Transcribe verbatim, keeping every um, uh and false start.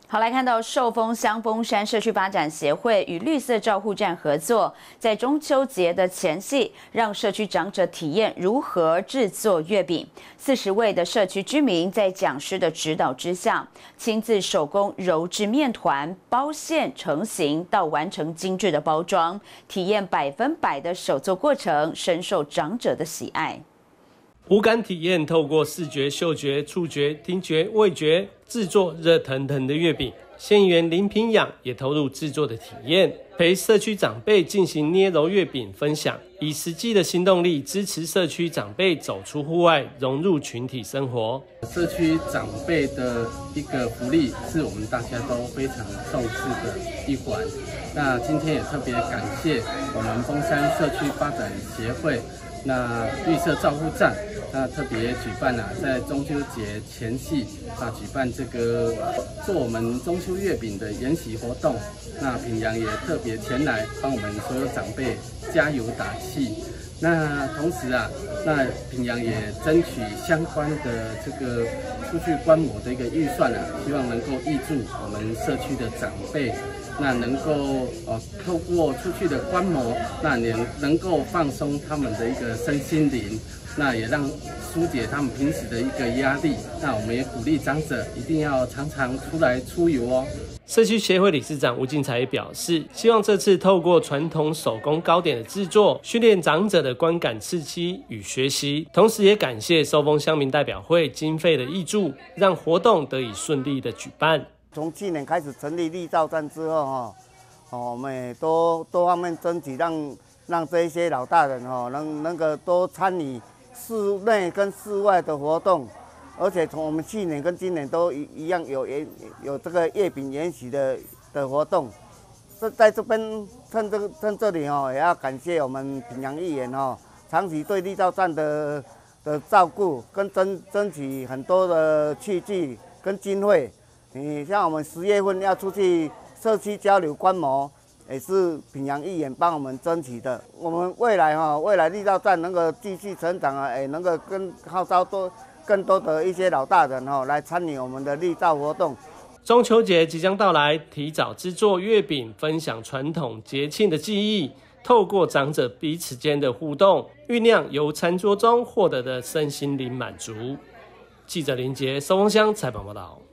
好，来看到寿丰乡丰山社区发展协会与绿色照护站合作，在中秋节的前夕，让社区长者体验如何制作月饼。四十位的社区居民在讲师的指导之下，亲自手工揉制面团、包馅成型，到完成精致的包装，体验百分百的手作过程，深受长者的喜爱。 五感体验，透过视觉、嗅觉、触觉、听觉、味觉制作热腾腾的月饼。县议员林平养也投入制作的体验，陪社区长辈进行捏揉月饼分享，以实际的行动力支持社区长辈走出户外，融入群体生活。 社区长辈的一个福利是我们大家都非常重视的一环。那今天也特别感谢我们丰山社区发展协会。 那绿色照护站，那特别举办啊，在中秋节前夕啊，举办这个做我们中秋月饼的研习活动。那平阳也特别前来帮我们所有长辈加油打气。那同时啊，那平阳也争取相关的这个出去观摩的一个预算啊，希望能够挹注我们社区的长辈。 那能够呃透过出去的观摩，那也能够放松他们的一个身心灵，那也让疏解他们平时的一个压力。那我们也鼓励长者一定要常常出来出游哦。 社区协会理事长吴进才也表示，希望这次透过传统手工糕点的制作，训练长者的观感刺激与学习，同时也感谢寿丰乡民代表会经费的挹注，让活动得以顺利的举办。 从去年开始成立立照站之后，哈，哦，我们也多多方面争取让让这一些老大人哈，能能够多参与室内跟室外的活动，而且从我们去年跟今年都一一样有有有这个月饼研习的的活动。这在这边趁这个趁这里哈，也要感谢我们平阳议员哈，长期对立照站的的照顾，跟争争取很多的器具跟经费。 你像我们十月份要出去社区交流观摩，也是平阳议员帮我们争取的。我们未来哈，未来立照站能够继续成长啊，也能够跟号召多更多的一些老大人哈来参与我们的立照活动。 中秋节即将到来，提早制作月饼，分享传统节庆的记忆，透过长者彼此间的互动，酝酿由餐桌中获得的身心灵满足。记者林杰，寿丰乡采访报道。